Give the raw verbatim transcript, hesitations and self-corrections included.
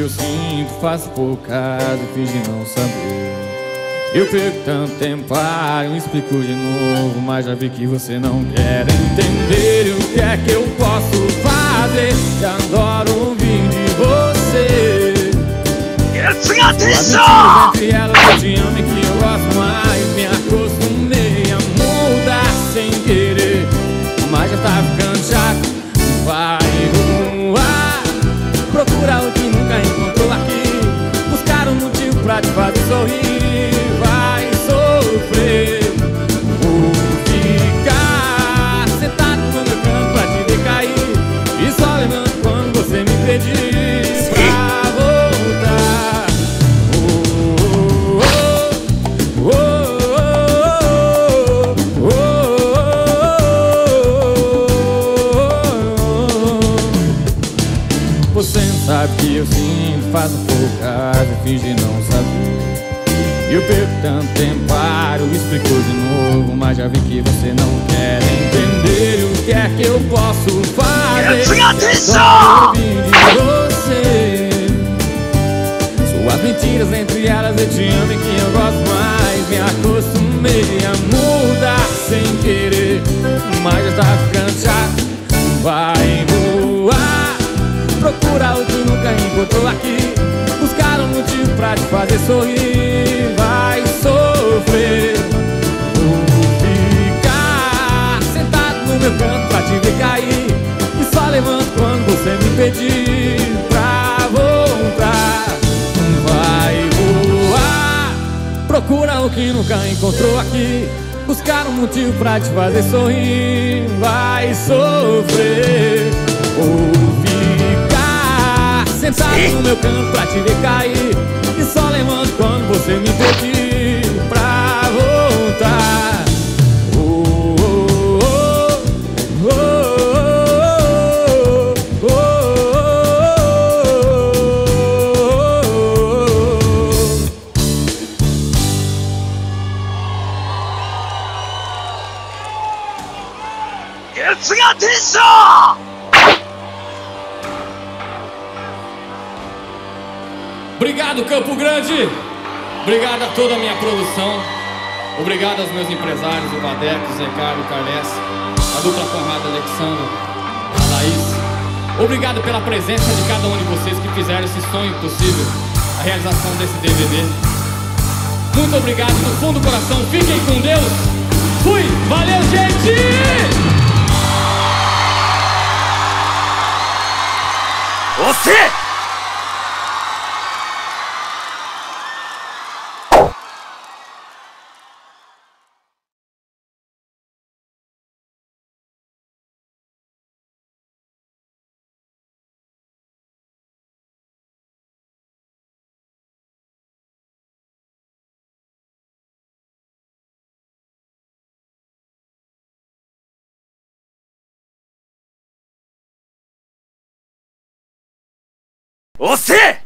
eu sinto, faço por caso e finge não saber. Eu perco tanto tempo, paro, me explico de novo, mas já vi que você não quer entender o que é que eu posso fazer. Já adoro ouvir de você. Entre elas eu te amo e que eu gosto mais. Me acostumei a mudar sem querer, mas já tá ficando chato. Vai voar, procura o que nunca encontrou aqui, buscar um motivo pra te fazer sorrir. Vai sofrer, vou ficar sentado no meu canto pra te ver cair, e só levanto quando você me pedir pra voltar. Oh, oh, oh, oh, oh, oh. Você não sabe que eu sinto, faço por caso e finge não saber. Eu perco tanto tempo, paro, explico de novo, mas já vi que você não quer entender o que é que eu posso fazer. Só ouvir de você. Suas mentiras, entre elas eu te amo e que eu gosto mais. Me acostumei a mudar sem querer, mas já tá ficando chato. Vai voar, procura o que nunca encontrou aqui, buscar um motivo pra te fazer sorrir. Vai sofrer, vou ficar sentado no meu canto pra te ver cair, e só levanto quando você me pedir pra voltar. Vai voar, procura o que nunca encontrou aqui, buscar um motivo pra te fazer sorrir. Vai sofrer, vou ficar sentado no meu canto pra te ver cair, e só levanto quando você me pedir pra voltar. Oh, oh, oh, oh, oh, oh. Obrigado, Campo Grande! Obrigado a toda a minha produção. Obrigado aos meus empresários, o Vadeco, o Zé Carlos, o Carles, a dupla Conrado, Alexandre, a Laís. Obrigado pela presença de cada um de vocês que fizeram esse sonho possível, a realização desse D V D. Muito obrigado do fundo do coração. Fiquem com Deus. Fui! Valeu, gente! Você! Você!